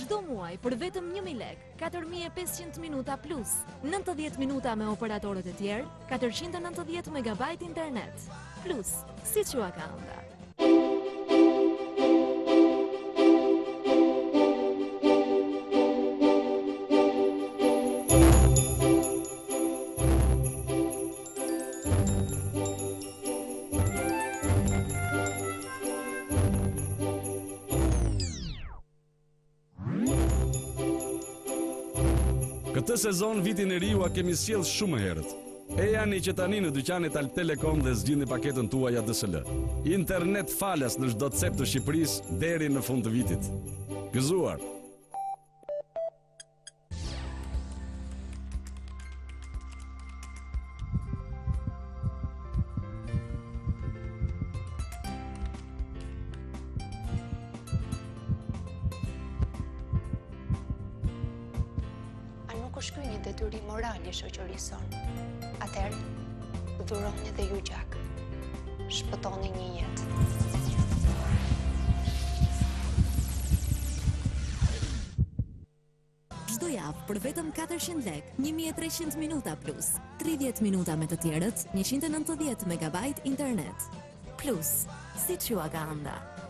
çdo muaj për vetëm 1000 lekë, 4500 minuta plus, 90 minuta me operatorët e tjerë, 490 MB internet. Plus, siç ju ka ënda. Këtë sezon vitin e ri ua kemi sjellë shumë herët. E janë që tani në dyqanet Alp Telekom dhe zgjidhni paketën tuaj ADSL. Internet falas në çdo cep të Shqipërisë deri në fund të vitit. Gëzuar. Ky një detyrim moral i shoqërisë sonë. Atëherë, dhuroni dhe ju gjak. Shpëtoni një jetë. Çdo javë për vetëm 400 lekë, 1300 minuta plus, 30 minuta me të tjerët, 190 MB internet. Plus, siç ju ka ënda.